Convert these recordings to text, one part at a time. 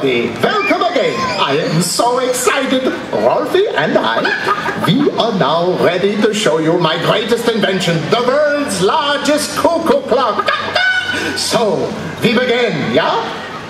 everybody. Welcome again. I am so excited. Rolfie and I, we are now ready to show you my greatest invention, the world's largest cuckoo clock. So, we begin, yeah?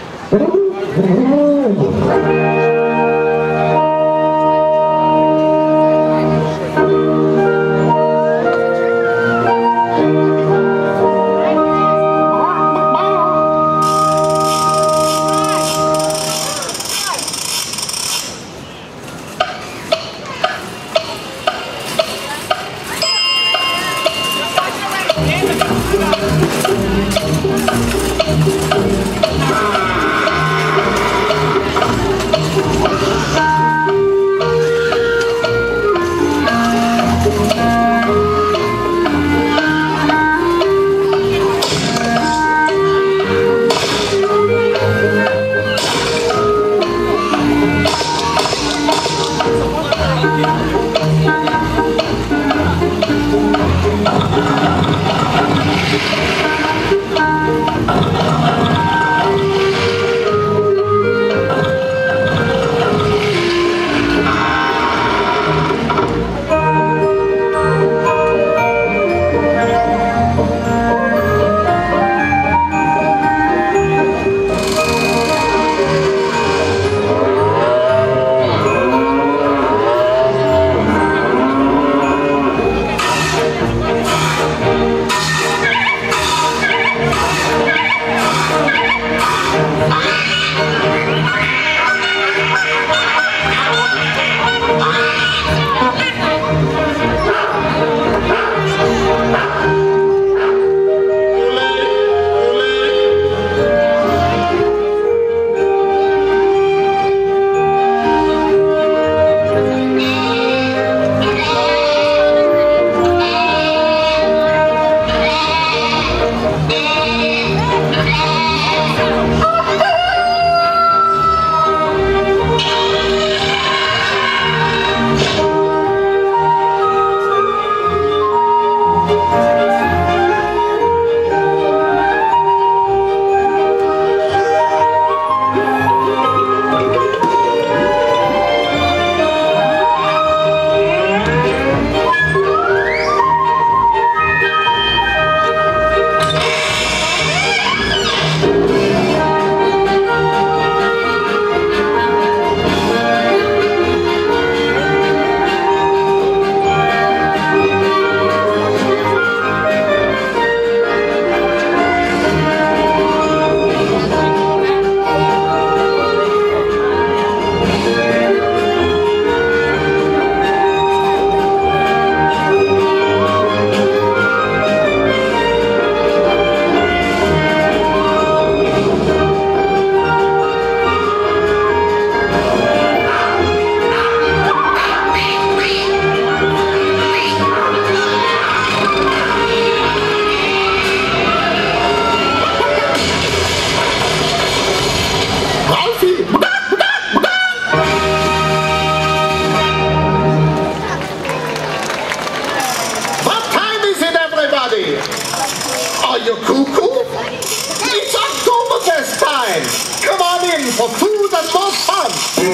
Are you cuckoo? It's Clocktoberfest time! Come on in for food and more fun!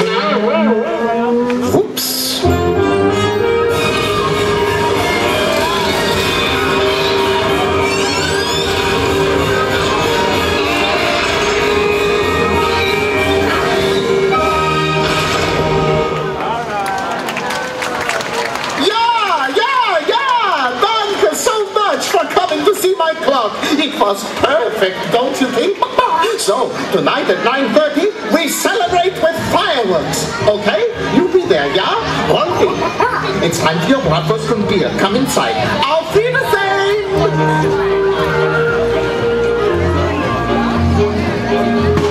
Whoops! It was perfect, don't you think? So, tonight at 9:30, we celebrate with fireworks, okay? You be there, yeah? One thing. It's time for your bratwurst and beer. Come inside. Auf Wiedersehen!